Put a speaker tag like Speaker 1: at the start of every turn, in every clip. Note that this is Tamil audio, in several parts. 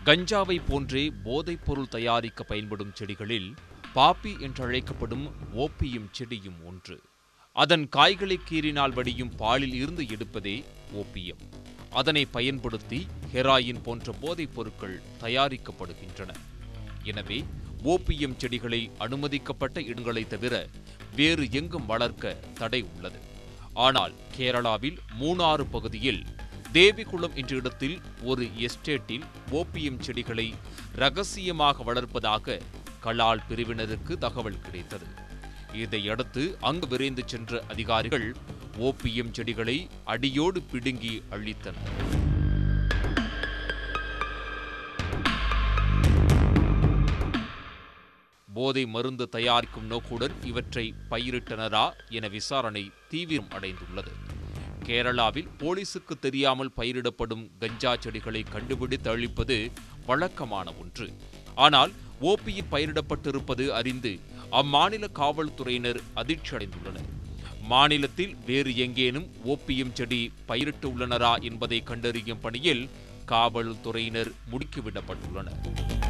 Speaker 1: கஞ்சாவை போன்றே போதைப்பொருள் தயாரிக்க பயன்படும் செடிகளில் பாப்பி என்றழைக்கப்படும் ஓப்பியம் செடியும் ஒன்று. அதன் காய்களை கீறினால் வடியும் பாலில் இருந்து எடுப்பதே ஓப்பியம். அதனை பயன்படுத்தி ஹெராயின் போன்ற போதைப் பொருட்கள் தயாரிக்கப்படுகின்றன. எனவே ஓப்பியம் செடிகளை அனுமதிக்கப்பட்ட இடங்களை தவிர வேறு எங்கும் வளர்க்க தடை உள்ளது. ஆனால் கேரளாவில் மூணாறு பகுதியில் தேவிகுளம் என்ற இடத்தில் ஒரு எஸ்டேட்டில் ஓப்பியம் செடிகளை ரகசியமாக வளர்ப்பதாக கலால் பிரிவினருக்கு தகவல் கிடைத்தது. இதையடுத்து அங்கு விரைந்து சென்ற அதிகாரிகள் ஓப்பியம் செடிகளை அடியோடு பிடுங்கி அழித்தனர். போதை மருந்து தயாரிக்கும் நோக்குடன் இவற்றை பயிரிட்டனரா என விசாரணை தீவிரம் அடைந்துள்ளது. கேரளாவில் போலீசுக்கு தெரியாமல் பயிரிடப்படும் கஞ்சா செடிகளை கண்டுபிடித்து அழிப்பது வழக்கமான ஒன்று. ஆனால் ஓப்பியம் பயிரிடப்பட்டிருப்பது அறிந்து அம்மாநில காவல்துறையினர் அதிர்ச்சி அடைந்துள்ளனர். மாநிலத்தில் வேறு எங்கேனும் ஓப்பியம் செடி பயிரிட்டுள்ளனரா என்பதை கண்டறியும் பணியில் காவல்துறையினர் முடுக்கிவிடப்பட்டுள்ளனர்.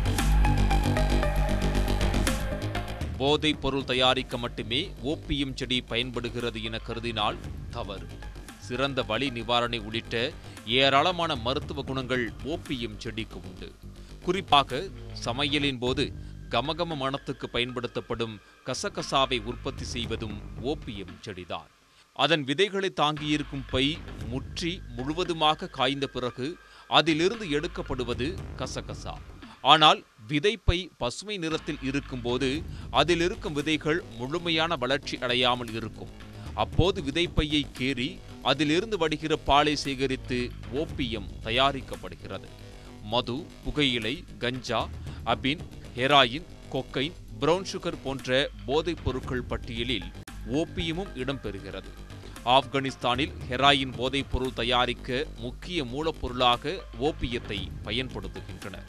Speaker 1: போதைப் பொருள் தயாரிக்க மட்டுமே ஓப்பியம் செடி பயன்படுகிறது என கருதினால் தவறு. சிறந்த வலி நிவாரணை உள்ளிட்ட ஏராளமான மருத்துவ குணங்கள் ஓப்பியம் செடிக்கு உண்டு. குறிப்பாக சமையலின் போது கமகம மணத்துக்கு பயன்படுத்தப்படும் கசகசாவை உற்பத்தி செய்வதும் ஓப்பியம் செடிதான். அதன் விதைகளை தாங்கியிருக்கும் பை முற்றி முழுவதுமாக காய்ந்த பிறகு அதிலிருந்து எடுக்கப்படுவது கசகசா. ஆனால் விதைப்பை பசுமை நிறத்தில் இருக்கும்போது அதில் இருக்கும் விதைகள் முழுமையான வளர்ச்சி அடையாமல் இருக்கும். அப்போது விதைப்பையை கீறி அதிலிருந்து வடிகிற பாலை சேகரித்து ஓப்பியம் தயாரிக்கப்படுகிறது. மது, புகையிலை, கஞ்சா, அபின், ஹெராயின், கொக்கைன், பிரவுன் சுகர் போன்ற போதைப் பொருட்கள் பட்டியலில் ஓப்பியமும் இடம்பெறுகிறது. ஆப்கானிஸ்தானில் ஹெராயின் போதைப் பொருள் தயாரிக்க முக்கிய மூலப்பொருளாக ஓப்பியத்தை பயன்படுத்துகின்றனர்.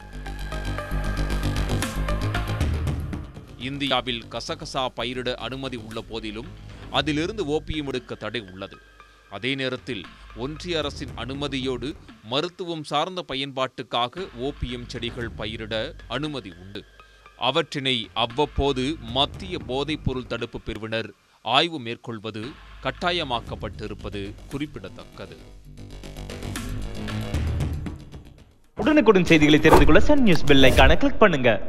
Speaker 1: இந்தியாவில் கசகசா பயிரிட அனுமதி உள்ள போதிலும் அதிலிருந்து ஓப்பியம் எடுக்க தடை உள்ளது. அதே நேரத்தில் ஒன்றிய அரசின் அனுமதியோடு மருத்துவம் சார்ந்த பயன்பாட்டுக்காக ஓப்பியம் செடிகள் பயிரிட அனுமதி உண்டு. அவற்றினை அவ்வப்போது மத்திய போதைப்பொருள் தடுப்பு பிரிவினர் ஆய்வு மேற்கொள்வது கட்டாயமாக்கப்பட்டிருப்பது குறிப்பிடத்தக்கது.
Speaker 2: உடனுக்குடன் செய்திகளை தெரிந்து கொள்ள சன் நியூஸ் பெல் ஐகானை கிளிக் பண்ணுங்க.